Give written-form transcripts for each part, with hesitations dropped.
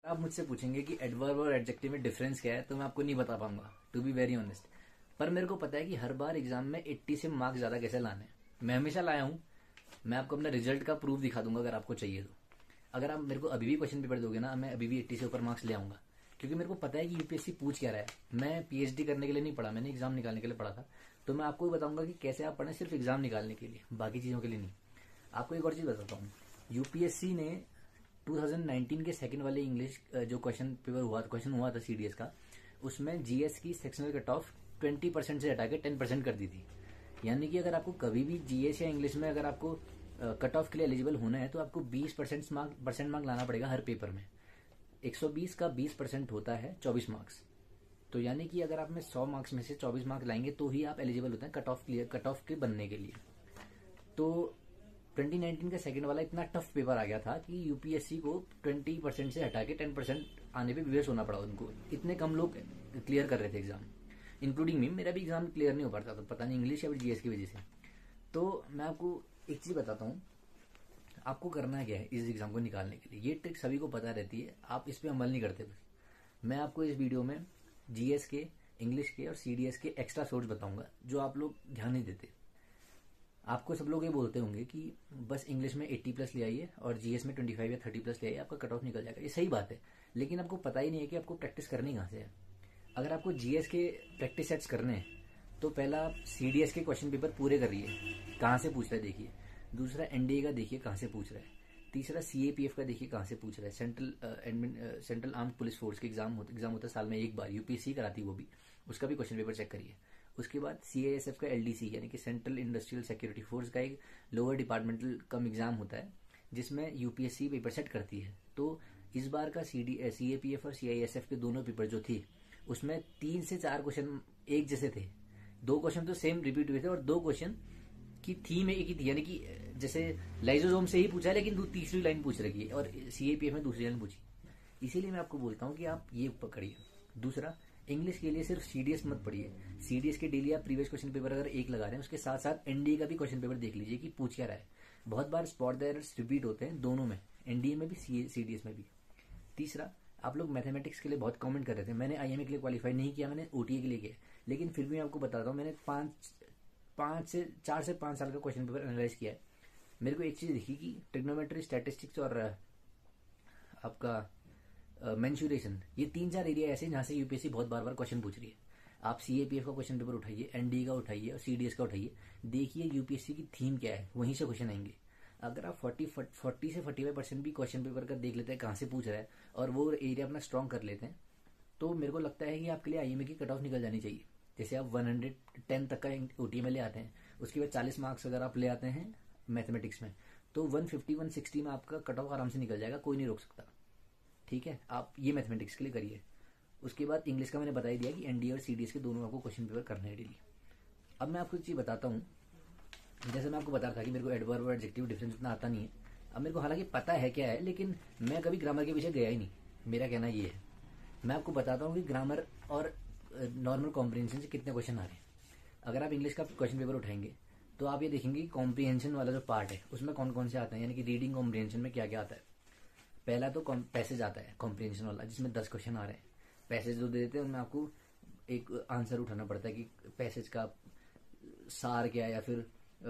आप मुझसे पूछेंगे कि एडवर्ब और एडजेक्टिव में डिफरेंस क्या है, तो मैं आपको नहीं बता पाऊंगा, टू बी वेरी ऑनेस्ट। पर मेरे को पता है कि हर बार एग्जाम में 80 से मार्क्स ज्यादा कैसे लाने हैं। मैं हमेशा लाया हूँ। मैं आपको अपना रिजल्ट का प्रूफ दिखा दूंगा अगर आपको चाहिए तो। अगर आप मेरे को अभी भी क्वेश्चन पेपर दोगे ना, मैं अभी भी 80 से ऊपर मार्क्स ले आऊंगा, क्योंकि मेरे को पता है कि यूपीएससी पूछ क्या रहा है। मैं पीएचडी करने के लिए नहीं पढ़ा, मैंने एग्जाम निकालने के लिए पढ़ा था। तो मैं आपको भी बताऊंगा कि कैसे आप पढ़ें, सिर्फ एग्जाम निकालने के लिए, बाकी चीजों के लिए नहीं। आपको एक और चीज बताता हूँ। यूपीएससी ने 2019 के सेकंड वाले इंग्लिश जो क्वेश्चन हुआ था सीडीएस का, उसमें जीएस की सेक्शनल कट ऑफ 20% से हटा के 10% कर दी थी। यानी कि अगर आपको कभी भी जीएस या इंग्लिश में अगर आपको कट ऑफ के लिए एलिजिबल होना है, तो आपको 20% मार्क लाना पड़ेगा हर पेपर में। 120 का 20% होता है 24 मार्क्स। तो यानी कि अगर आप में 100 मार्क्स में से 24 मार्क्स लाएंगे तो ही आप एलिजिबल होते हैं कट ऑफ के बनने के लिए। तो 2019 का सेकंड वाला इतना टफ पेपर आ गया था कि यूपीएससी को 20% से हटा के 10% आने पे विवेश होना पड़ा उनको। इतने कम लोग क्लियर कर रहे थे एग्जाम, इंक्लूडिंग मी। मेरा भी एग्जाम क्लियर नहीं हो पाता, तो पता नहीं इंग्लिश या फिर जीएस की वजह से। तो मैं आपको एक चीज बताता हूँ, आपको करना क्या है इस एग्जाम को निकालने के लिए। ये ट्रिक सभी को पता रहती है, आप इस पे अमल नहीं करते बस। मैं आपको इस वीडियो में जीएस के, इंग्लिश के और सीडीएस के एक्स्ट्रा सोर्स बताऊंगा जो आप लोग ध्यान नहीं देते। आपको सब लोग ये बोलते होंगे कि बस इंग्लिश में 80+ ले आइए और जीएस में 25 या 30+ ले आइए, आपका कट ऑफ निकल जाएगा। ये सही बात है, लेकिन आपको पता ही नहीं है कि आपको प्रैक्टिस करनी कहाँ से है। अगर आपको जीएस के प्रैक्टिस सेट्स करने हैं, तो पहला आप सीडीएस के क्वेश्चन पेपर पूरे करिए, कहाँ से पूछ रहा है देखिए। दूसरा एनडीए का देखिए कहाँ से पूछ रहा है। तीसरा सीएपीएफ का देखिए कहाँ से पूछ रहा है। सेंट्रल आर्म्ड पुलिस फोर्स के एग्जाम होता है साल में एक बार, यूपीएससी कराती है वो भी, उसका भी क्वेश्चन पेपर चेक करिए। उसके बाद सीआईएसएफ का एलडीसी यानी कि सेंट्रल इंडस्ट्रियल सिक्योरिटी फोर्स का एक लोअर डिपार्टमेंटल कम एग्जाम होता है, जिसमें यूपीएससी पेपर सेट करती है। तो इस बार का सीएपीएफ और सीआईएसएफ के दोनों पेपर जो थे, उसमें 3 से 4 क्वेश्चन एक जैसे थे। 2 क्वेश्चन तो सेम रिपीट हुए थे और 2 क्वेश्चन की थीम एक ही थी, यानी कि जैसे लाइजोसोम से ही पूछा है लेकिन तीसरी लाइन पूछ रखी है, और सीएपीएफ में दूसरी लाइन पूछी। इसीलिए मैं आपको बोलता हूं कि आप ये पकड़िए। दूसरा, इंग्लिश के लिए सिर्फ सीडीएस मत पढ़िए। सीडीएस के डेली आप प्रीवियस क्वेश्चन पेपर अगर एक लगा रहे हैं, उसके साथ साथ एनडीए का भी क्वेश्चन पेपर देख लीजिए कि पूछ क्या रहा है। बहुत बार स्पॉट द एरर्स रिपीट होते हैं दोनों में, एनडीए में भी सीडीएस में भी। तीसरा, आप लोग मैथमेटिक्स के लिए बहुत कमेंट कर रहे थे। मैंने आईएमए के लिए क्वालिफाई नहीं किया, मैंने ओटीए के लिए किया, लेकिन फिर भी मैं आपको बताता हूँ, मैंने 4 से 5 साल का क्वेश्चन पेपर एनालाइज किया है। मेरे को एक चीज दिखी कि ट्रिग्नोमेट्री, स्टैटिस्टिक्स और आपका मेंसुरेशन, ये 3-4 एरिया ऐसे जहां से यूपीएससी बहुत बार क्वेश्चन पूछ रही है। आप सीएपीएफ का क्वेश्चन पेपर उठाइए, एनडीए का उठाइए और सीडीएस का उठाइए, देखिए यूपीएससी की थीम क्या है, वहीं से क्वेश्चन आएंगे। अगर आप 40 से 45% भी क्वेश्चन पेपर का देख लेते हैं कहां से पूछ रहा है, और वो एरिया अपना स्ट्रॉन्ग कर लेते हैं, तो मेरे को लगता है कि आपके लिए आईएमए की कट ऑफ निकल जानी चाहिए। जैसे आप 110 तक का ओटीए में ले आते हैं, उसके बाद 40 मार्क्स अगर आप ले आते हैं मैथमेटिक्स में, तो 150-160 में आपका कट ऑफ आराम से निकल जाएगा, कोई नहीं रोक सकता। ठीक है, आप ये मैथमेटिक्स के लिए करिए। उसके बाद इंग्लिश का मैंने बता ही दिया कि एनडीए और सीडीएस के दोनों आपको क्वेश्चन पेपर करने हैं डेली। अब मैं आपको एक चीज बताता हूँ। जैसे मैं आपको बता रहा था कि मेरे को एडवर्ब और एडजेक्टिव डिफरेंस इतना आता नहीं है। अब मेरे को हालांकि पता है क्या है, लेकिन मैं कभी ग्रामर के पीछे गया ही नहीं। मेरा कहना ये है, मैं आपको बताता हूँ कि ग्रामर और नॉर्मल कॉम्प्रिहेंशन से कितने क्वेश्चन आ रहे हैं। अगर आप इंग्लिश का क्वेश्चन पेपर उठाएंगे, तो आप ये देखेंगे कि कॉम्प्रिहेंशन वाला जो पार्ट है उसमें कौन कौन से आते हैं, यानी कि रीडिंग कॉम्प्रिहेंशन में क्या क्या आता है। पहला तो पैसेज आता है कॉम्प्रिहेंशन वाला, जिसमें 10 क्वेश्चन आ रहे हैं। पैसेज जो दे देते हैं उनमें आपको एक आंसर उठाना पड़ता है कि पैसेज का सार क्या है, या फिर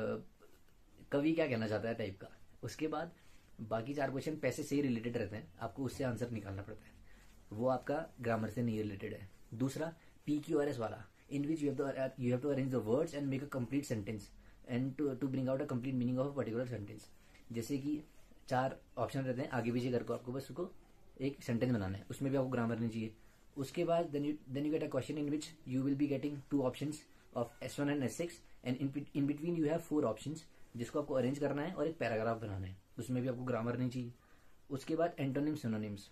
कवि क्या कहना चाहता है टाइप का। उसके बाद बाकी 4 क्वेश्चन पैसेज से ही रिलेटेड रहते हैं, आपको उससे आंसर निकालना पड़ता है, वो आपका ग्रामर से नहीं रिलेटेड है। दूसरा PQRS वाला, in which you have to arrange the words and make a complete sentence and to bring out a complete meaning of a particular sentence. जैसे कि 4 ऑप्शन रहते हैं आगे पीछे करके, आपको बस उसको एक सेंटेंस बनाना है, उसमें भी आपको ग्रामर नहीं चाहिए। उसके बाद then you get a question in which you will be getting 2 options of S1 and S6 and in between you have 4 options, जिसको आपको अरेंज करना है और एक पैराग्राफ बनाना है, उसमें भी आपको ग्रामर नहीं चाहिए। उसके बाद antonyms, synonyms,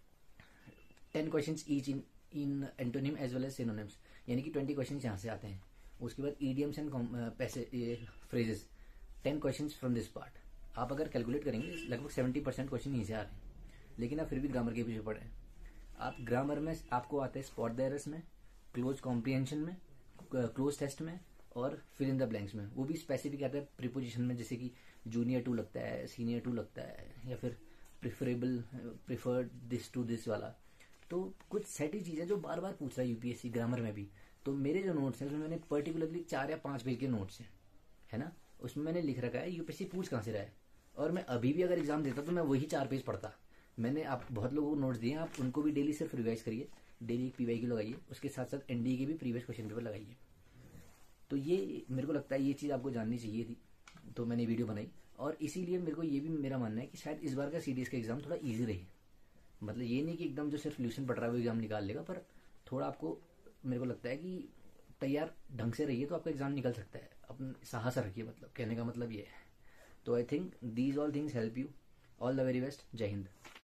10 questions each in antonym as well as synonyms, यानी कि 20 क्वेश्चन यहाँ से आते हैं। उसके बाद idioms and phrases, 10 questions from this part. आप अगर कैलकुलेट करेंगे लगभग 70% क्वेश्चन यहीं से आ रहे हैं, लेकिन आप फिर भी ग्रामर के पीछे पड़े हैं। आप ग्रामर में आपको आते हैं स्पॉट द एरर्स में, क्लोज कॉम्प्रिहेंशन में, क्लोज टेस्ट में और फिल इन द ब्लैंक्स में। वो भी स्पेसिफिक आता है प्रीपोजिशन में, जैसे कि जूनियर टू लगता है, सीनियर टू लगता है, या फिर preferable, preferred this to this वाला। तो कुछ सेट ही चीज़ें जो बार बार पूछ रहा है यूपीएससी ग्रामर में भी। तो मेरे जो नोट्स हैं उसमें मैंने पर्टिकुलरली 4 या 5 पेज के नोट्स हैं, है ना, उसमें मैंने लिख रखा है यूपीएससी पूछ कहाँ से रहा है। और मैं अभी भी अगर एग्जाम देता तो मैं वही 4 पेज पढ़ता। मैंने आप बहुत लोगों को नोट्स दिए हैं, आप उनको भी डेली सिर्फ रिवाइज करिए, डेली एक पीवाई की लगाइए, उसके साथ साथ एनडीए के भी प्रीवियस क्वेश्चन पेपर लगाइए। तो ये मेरे को लगता है ये चीज़ आपको जाननी चाहिए थी, तो मैंने वीडियो बनाई। और इसीलिए मेरे को ये भी मेरा मानना है कि शायद इस बार का सीडीएस का एग्जाम थोड़ा ईजी रहे। मतलब ये नहीं कि एकदम जो सिर्फ सोल्यूशन पढ़ रहा है वो एग्जाम निकाल लेगा, पर थोड़ा आपको, मेरे को लगता है कि तैयार ढंग से रहिए तो आपका एग्जाम निकल सकता है। अपन साहस रखिए, मतलब कहने का मतलब ये है। तो I think these all things help you. All the very best. जय हिंद।